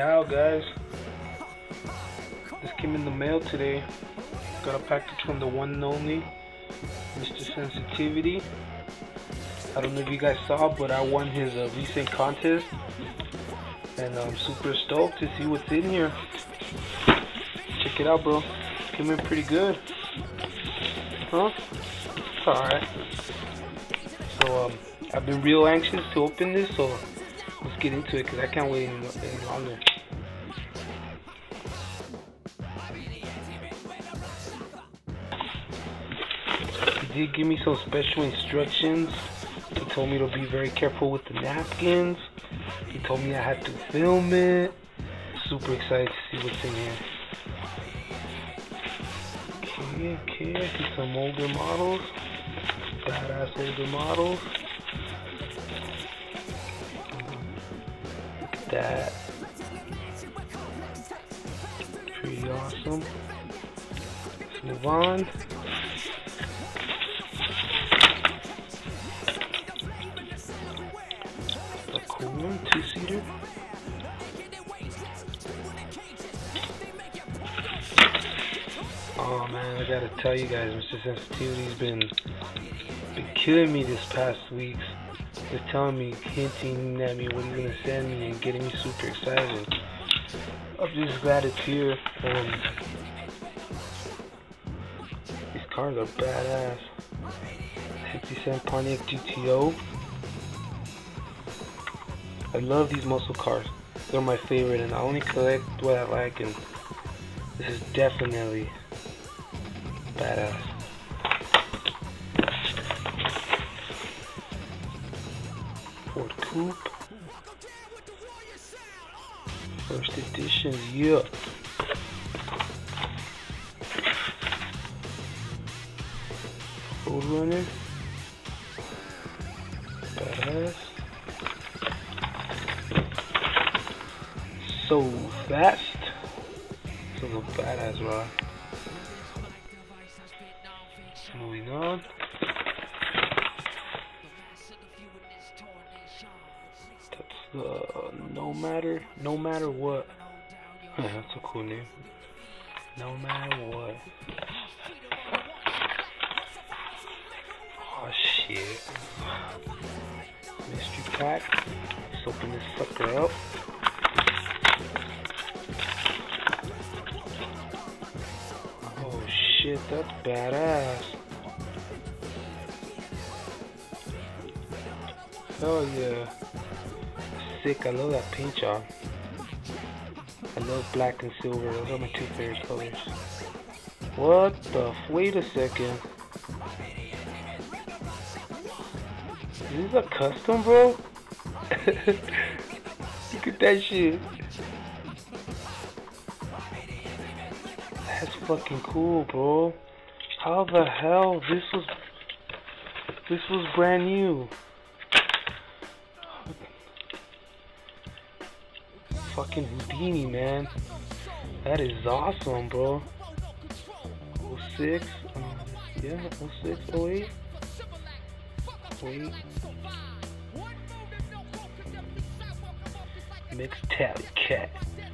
out, guys. This came in the mail today. Got a package from the one and only mrSenCTVT. I don't know if you guys saw, but I won his recent contest, and I'm super stoked to see what's in here. Check it out, bro. Came in pretty good. Huh? It's alright. So I've been real anxious to open this, so let's get into it because I can't wait any longer. He did give me some special instructions. He told me to be very careful with the napkins. He told me I had to film it. Super excited to see what's in here. Okay, I see some older models. Badass older models. Look at that. Pretty awesome. Let's move on. A cool one, two-seater. Oh man, I gotta tell you guys, mrSenCTVT's been killing me this past weeks. Just telling me, hinting at me what he's gonna send me and getting me super excited. I'm just glad it's here. These cars are badass. 67 Pontiac GTO. I love these muscle cars. They're my favorite, and I only collect what I like, and this is definitely badass. Ford Coupe. First edition, yeah. Roadrunner. Badass. So fast. This is a badass ride. Moving on. That's the no matter what. That's a cool name. No matter what. Oh shit. Mystery pack. Let's open this sucker up. Oh shit, that's badass. Hell yeah. Sick, I love that paint job. I love black and silver, those are my two favorite colors. What the wait a second. Is this a custom, bro? Look at that shit. That's fucking cool, bro. How the hell this was brand new. Fucking Houdini, man. That is awesome, bro. 06, yeah, 06, 08. Wait. Mixed Tally Cat.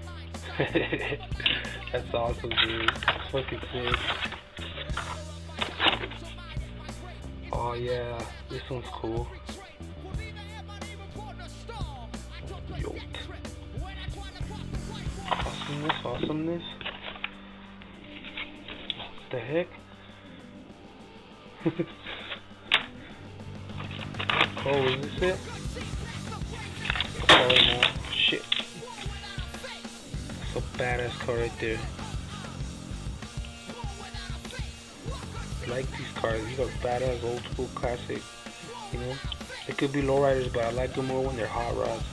That's awesome, dude. That's fucking sick. Oh yeah, this one's cool. Yo. Awesomeness. What the heck? Oh, is this it? Oh no, shit. That's a badass car right there. I like these cars. These are badass old school classic. You know, they could be lowriders, but I like them more when they're hot rods.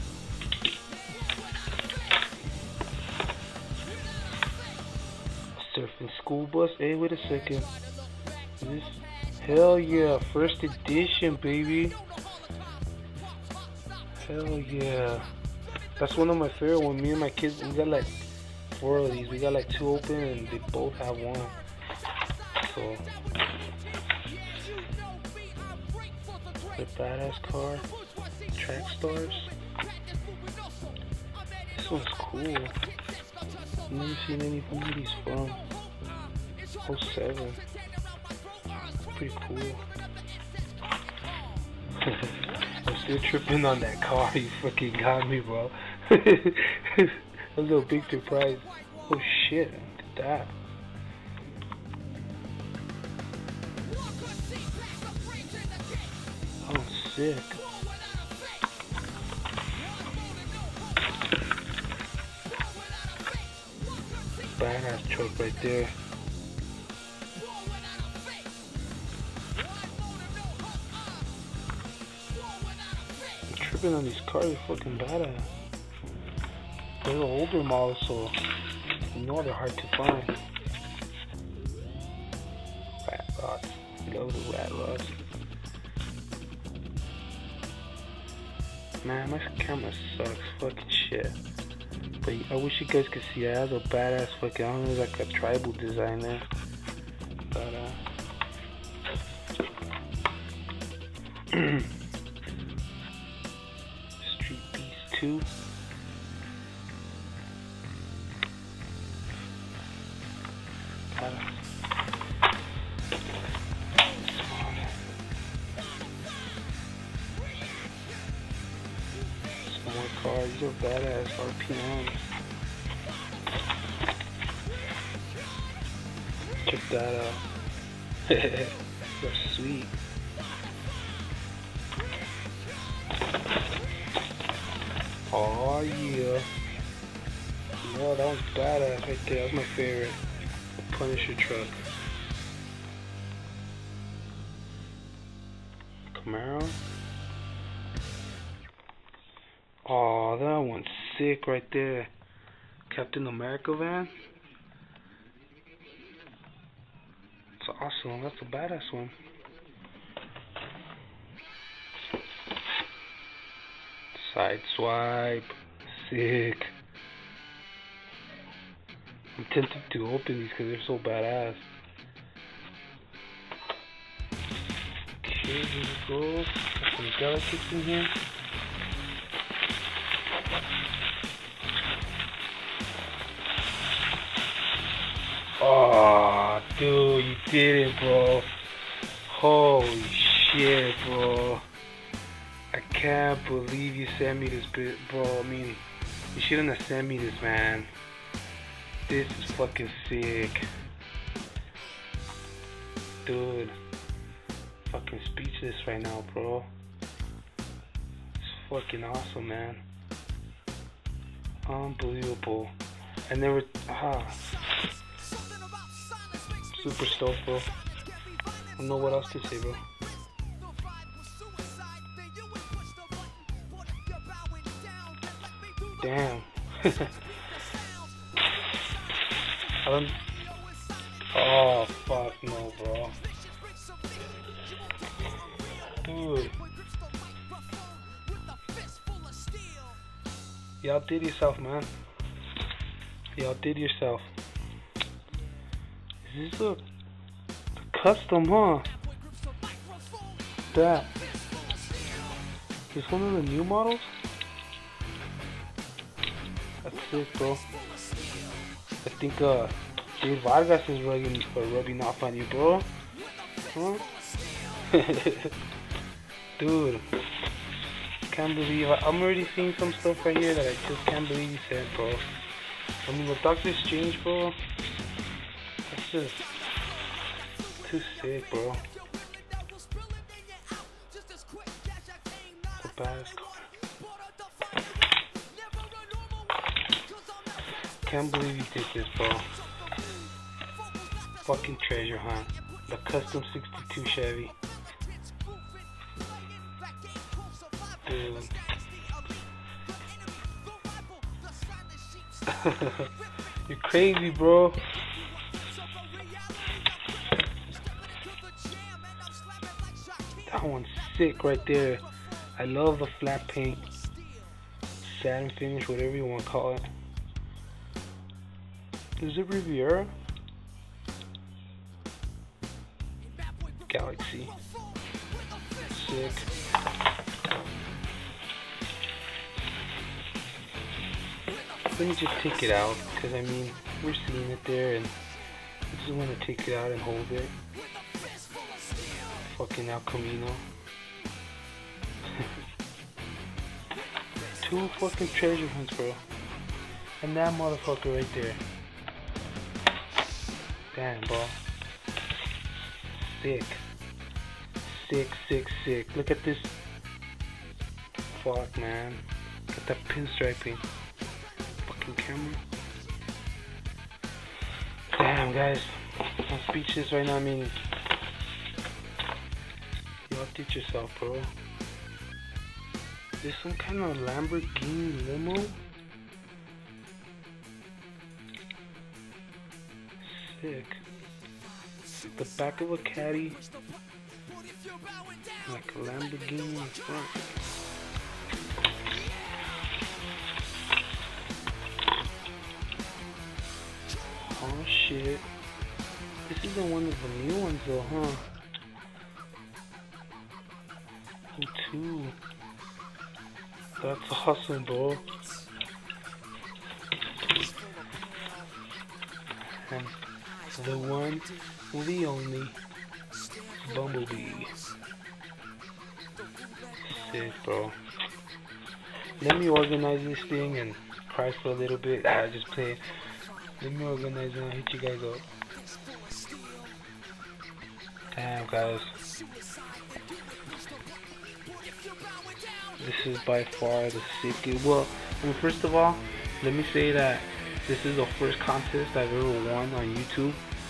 Surfing school bus. Hey, wait a second. Is this? Hell yeah, first edition, baby. Hell yeah. That's one of my favorite ones. Me and my kids, we got like 4 of these. We got like 2 open and they both have one. So, the badass car. Track stars. This one's cool. I've never seen anything that he's from. 07. Pretty cool. I'm still tripping on that car. You fucking got me, bro. That was a big surprise. Oh shit, look at that. Oh, sick. Badass truck right there. I'm tripping on these cars, they're fucking badass. They're the older models, so you know they're hard to find. Rat rods. Love the rat rods. Man, my camera sucks. Fucking shit. But I wish you guys could see it. It has a badass fucking, I don't know, like a tribal design there. But, Street Beast 2. Some more cars. These are badass RPMs. Check that out. They're sweet. Oh yeah. No, that was badass right there. That was my favorite. The Punisher truck. Camaro. Oh, that one's sick right there. Captain America van. It's awesome. That's a badass one. Side swipe. Sick. I'm tempted to open these because they're so badass. Okay, here we go. Got some delicates in here. Oh, dude, you did it, bro. Holy shit, bro. I can't believe you sent me this bit, bro. I mean, you shouldn't have sent me this, man. This is fucking sick. Dude. Fucking speechless right now, bro. It's fucking awesome, man. Unbelievable. I never... Super stoked, bro. I don't know what else to say, bro. Damn. I don't... Oh, fuck no, bro. Dude. You outdid yourself, man. You outdid yourself. Is this a custom, huh? That. Is this one of the new models? That's sick, bro. I think, Dave Vargas is rubbing off on you, bro. Huh? Dude. Can't believe I'm already seeing some stuff right here that I just can't believe you said, bro. I mean, with Doctor Strange, bro. That's just too sick, bro. The baddest car. Can't believe you did this, bro. Fucking treasure hunt. The custom 62 Chevy. Dude. You're crazy, bro. That one's sick right there. I love the flat paint, satin finish, whatever you want to call it. Is it Riviera? Galaxy. Sick. let me just take it out, because I mean, we're seeing it there, and I just want to take it out and hold it. Fucking El Camino. 2 fucking treasure hunts, bro. And that motherfucker right there. Damn, bro. Sick. Sick, sick, sick. Look at this. Fuck, man. Look at that pinstriping. Fucking camera. Damn, guys. I'm speechless right now. I mean, y'all teach yourself, bro. Is this some kind of Lamborghini limo? Sick. The back of a caddy, like a Lamborghini in front. Oh shit. This isn't one of the new ones though, huh? Oh, 2. That's awesome, bro. And the one, the only, Bumblebee. Sick, bro. Let me organize this thing and cry for a little bit. Just play it. Let me organize it and hit you guys up. Damn, guys. This is by far the sickest. Well, I mean, first of all, let me say that this is the first contest I've ever won on YouTube.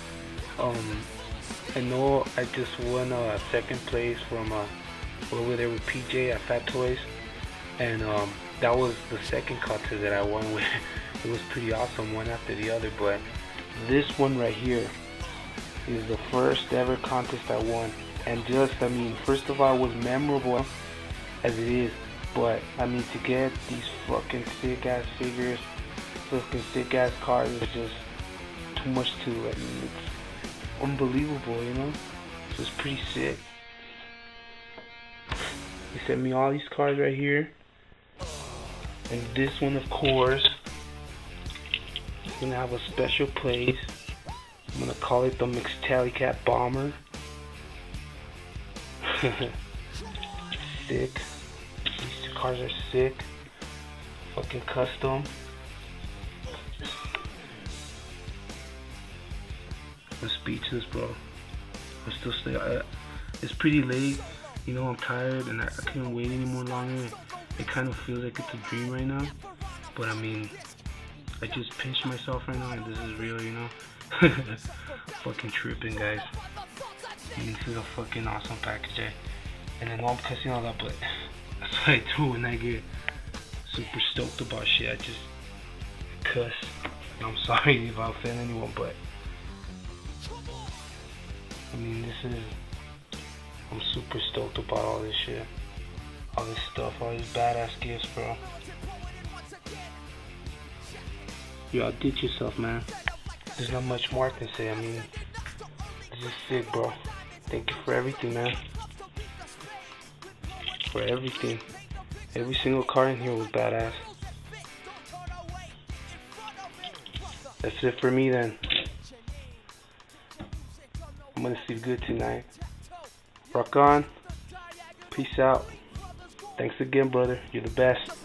I know I just won second place from over there with PJ at Fat Toys, and that was the second contest that I won with. It was pretty awesome, one after the other. But this one right here is the first ever contest I won, and just, I mean, first of all, it was memorable as it is, but I mean, to get these fucking sick ass figures, fucking sick ass cards, is just too much to, I mean, it's unbelievable, you know. So it's pretty sick. They sent me all these cards right here, and this one, of course, is gonna have a special place. I'm gonna call it the mrSenCTVT Bomber. Sick. These 2 cards are sick. Fucking custom. I'm speechless, bro. I'm still it's pretty late. You know, I'm tired and I can't wait any more longer. It kind of feels like it's a dream right now. But I mean, I just pinched myself right now and this is real, you know. Fucking tripping, guys. And this is a fucking awesome package, eh? And I know I'm cussing all that, but that's what I do when I get super stoked about shit. I just cuss. And I'm sorry if I offend anyone, but I mean, this is, I'm super stoked about all this shit. All this stuff, all these badass gifts, bro. Yo, outdid yourself, man. There's not much more I can say. I mean, this is sick, bro. Thank you for everything, man. For everything. Every single card in here was badass. That's it for me then. I'm gonna sleep good tonight. Rock on. Peace out. Thanks again, brother. You're the best.